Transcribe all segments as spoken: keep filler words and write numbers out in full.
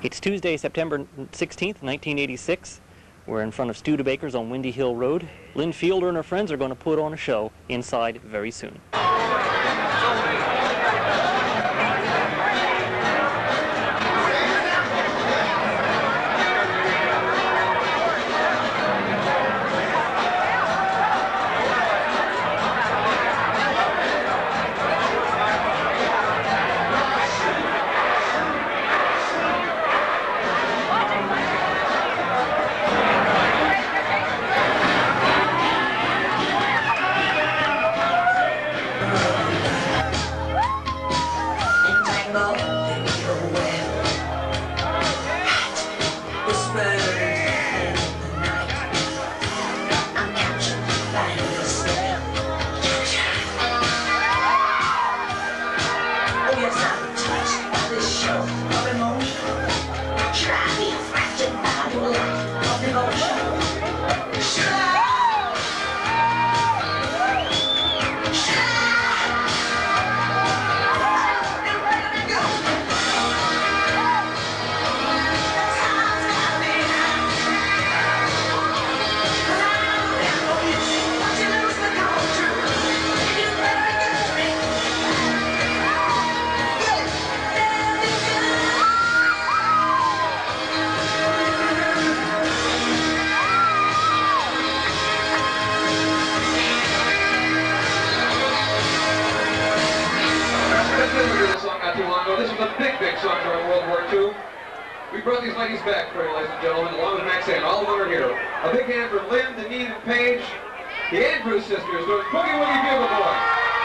It's Tuesday, September sixteenth, nineteen eighty-six. We're in front of Studebaker's on Windy Hill Road. Lynn Fielder and her friends are going to put on a show inside very soon. This was a big, big song during World War Two. We brought these ladies back for you, ladies and gentlemen, along with Max and all of them are here. A big hand for Lynn, Denise, and Paige, the Andrews sisters, doing Boogie Woogie Bugle Boy.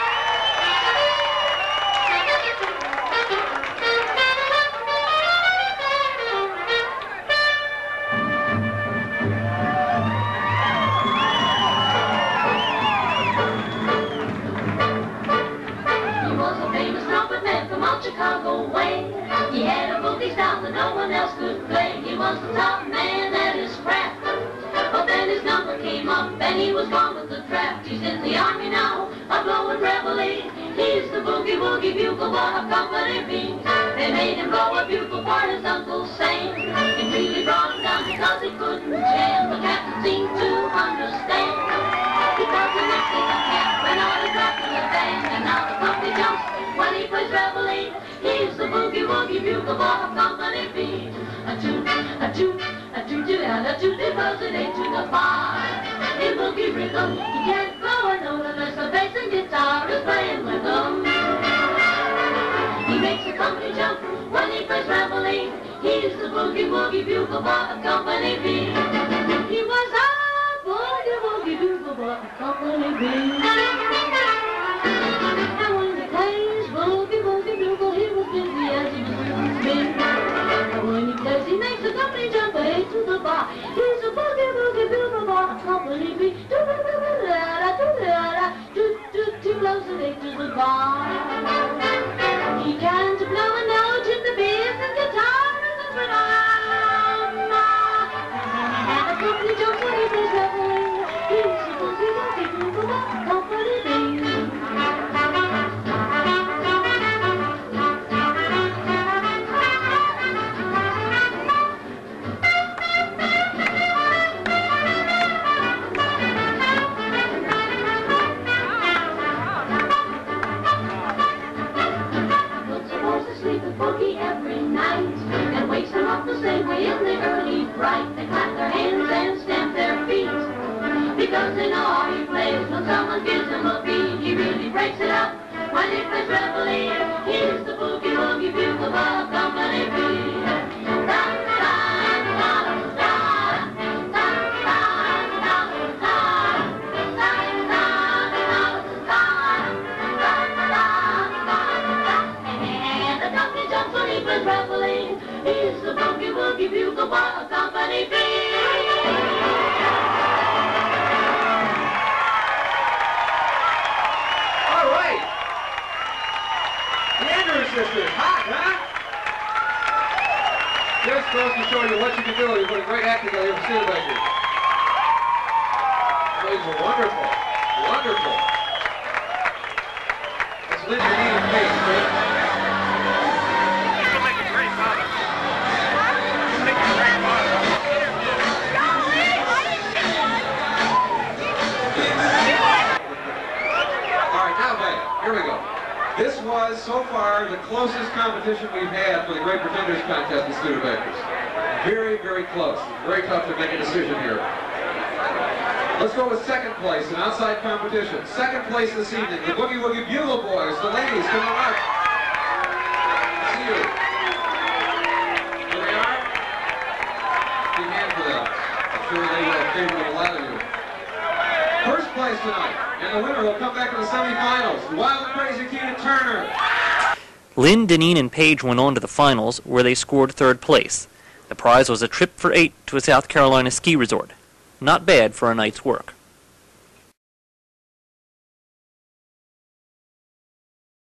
Chicago way. He had a boogie style that no one else could play. He was the top man at his craft. But then his number came up and he was gone with the draft. He's in the army now, a blowing reveille. He's the boogie woogie bugle boy of Company B. They made him blow a bugle for his Uncle Sam. It really brought him down because he couldn't jam. The captain seemed to understand. Because the Mexican cat ran out of draft in the band. And now the company jumps when he plays reveille. He's the boogie woogie bugle boy of Company B. A toot, a toot, a toot, and a toot, it goes an eight to the bar. In boogie rhythm, he can't blow a note unless the bass and guitar is playing with him. He makes the company jump when he plays reveille. He's the boogie woogie bugle boy of Company B. He was a boogie woogie bugle boy of Company B. And when he plays boogie woogie bugle, he was busy as he was been. And when he plays, he makes the company jump A to the bar. He's a boogie woogie bugle boy of Company B. Do do do do da do da do do do blows an A to the bar. He can't blow a note in the bass and guitar and the rhythm. And the company jumps when he plays reveille. He's a boogie woogie bugle boy of Company B. The same way in the early fright. They clap their hands and stamp their feet, because they know how he plays. When someone gives him a beat, he really breaks it up when he plays reveille. He's the boogie woogie bugle boy of Company B. Da, da, da, da, da, da, and the company jumps when he plays reveille. He's the boogie woogie bugle boy of Company B. All right. The Andrews sisters, hot, huh? Just goes to show you what you can do. You put a great act together with Studebaker. Those were wonderful. Wonderful. That's Lindsay and Paige, right? You can make a great father. Here we go. This was, so far, the closest competition we've had for the Great Pretenders Contest in Studebakers. Very, very close. Very tough to make a decision here. Let's go with second place in outside competition. Second place this evening, the Boogie Woogie Bugle Boys. The ladies, come on up. See you. Here they are. Big hand for them. I'm sure they will favor a lot of you. First place tonight, and the winner will come back to the semifinals. Wild and Crazy Tina Turner. Lynn, Deneen, and Page went on to the finals, where they scored third place. The prize was a trip for eight to a South Carolina ski resort. Not bad for a night's work.